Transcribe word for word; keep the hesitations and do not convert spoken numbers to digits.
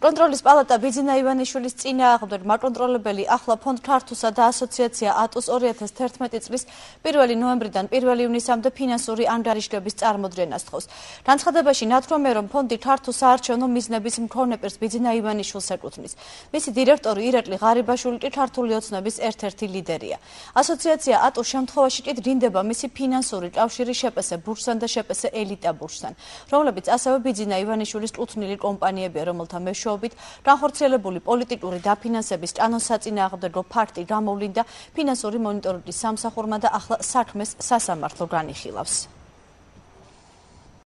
კონტროლის პალატა ბიძინა ივანიშვილის წინააღმდეგ მაკონტროლებელი ახლა ფონდ ქართუსა და ასოციაცია ატუს ორი ათას თერთმეტი წლის პირველი ნოემბრიდან პირველი ივნისამდე ფინანსური ანგარიშგების წარმოდგენას თხოვს. განცხადებაში ნათქვამია, რომ ფონდი ქართუს საარჩევნო მიზნების მქონე პირს ბიძინა ივანიშვილს ეკუთვნის. მისი დირექტორი ირაკლი ღარიბაშვილი კი ქართული ოცნების ერთ-ერთი ლიდერია. ასოციაცია ატუს შემთხვევაში კი დრინდება მისი ფინანსური კავშირი შეპესე ბურსთან და შეპესე ელიტა ბურსთან, რომლებიც ასევე ბიძინა ივანიშვილის კუთვნილი კომპანიებია, რომელთა მეშვეობით განხორციელებული პოლიტიკური დაფინანსების კანონსაწინააღმდეგო ფაქტი გამოვლინდა ფინანსური მონიტორინგის სამსახურმა და ახლა საქმეს სასამართლო განიხილავს.